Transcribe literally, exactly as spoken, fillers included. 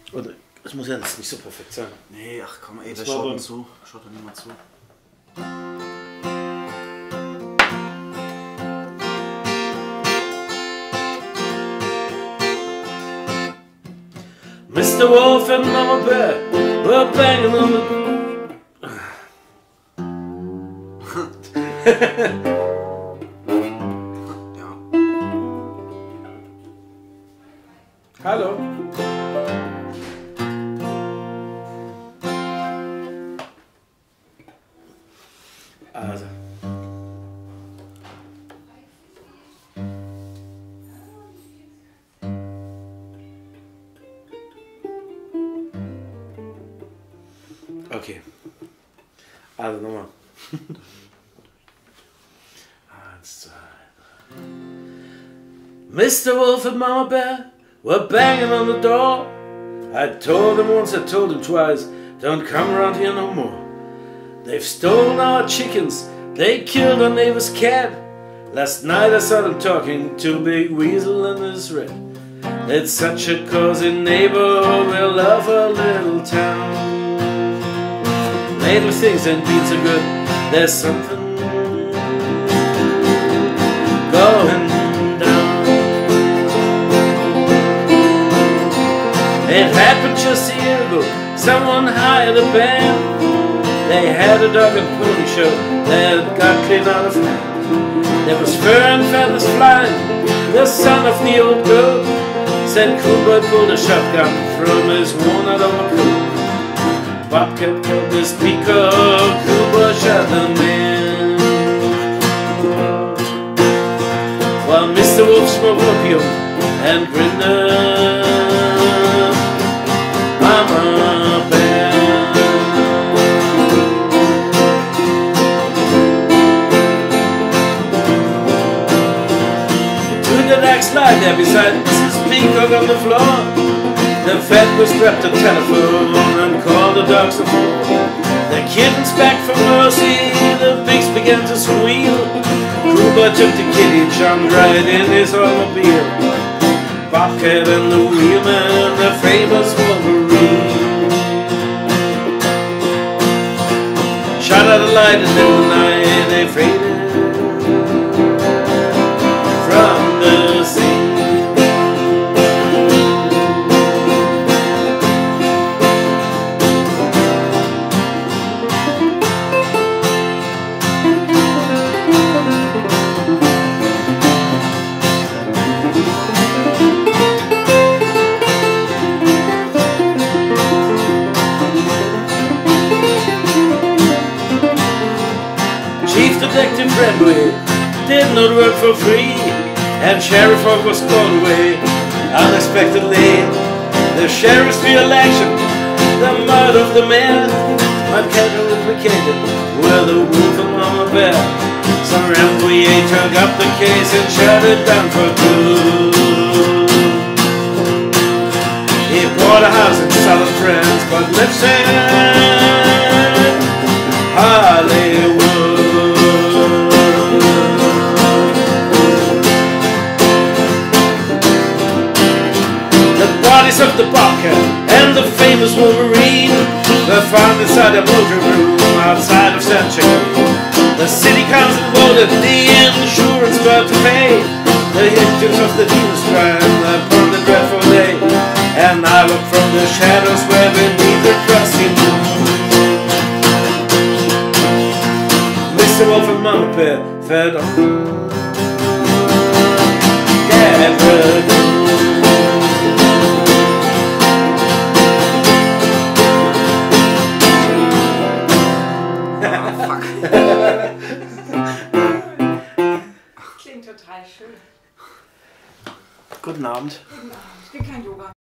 Oder es muss ja jetzt nicht so perfekt sein. Nee, ach komm, ey, das der schaut zu. Schaut doch niemand zu. Mister Wolf and Mama Bear were banging on the... Ja. Hallo. Also. Okay. Also nochmal. Eins, zwei, drei. Mister Wolf and Mama Bear were banging on the door. I told him once, I told him twice, don't come around here no more. They've stolen our chickens, they killed our neighbor's cat. Last night I saw them talking to Big Weasel and his rat. It's such a cozy neighborhood, we love our little town. Lately things ain't been so good, there's something going down. It happened just a year ago, someone hired a band. They had a dog and pony show that got clean out of hand. There was fur and feathers flying, the son of the old goat said Coolboy pulled a shotgun from his worn-out overcoat. Bobcat killed this peacock, Coolboy shot the man. While Mister Wolf smoked opium and grinned up Mama Bear. Slide there beside Missus Peacock on the floor. The fat was grabbed the telephone and called the dogs some more. The kitten's back from mercy, the pigs began to squeal. Coolboy took the kitty and jumped right in his automobile. Bobcat and the wheelman, the famous Wolverine, shot out a light and in the night they faded from the sea. Chief Detective Redway did not work for free, and Sheriff Hogg was called away unexpectedly. The sheriff's re-election, the murder of the mayor, might get implicated with the Wolf and Mama Bear. Some employee took up the case and shut it down for good. He bought a house in southern France, but lives in Hollywood. Of the Bobcat and the famous Wolverine were found inside a motor room outside of San Chico. The city council voted the insurance about to pay the victims of the demon's crime upon the dreadful day. And I look from the shadows where beneath the crusty moon Mister Wolf and Mama Bear fed on Gathered. Klingt total schön. Guten Abend. Guten Abend. Ich bin kein Yoga.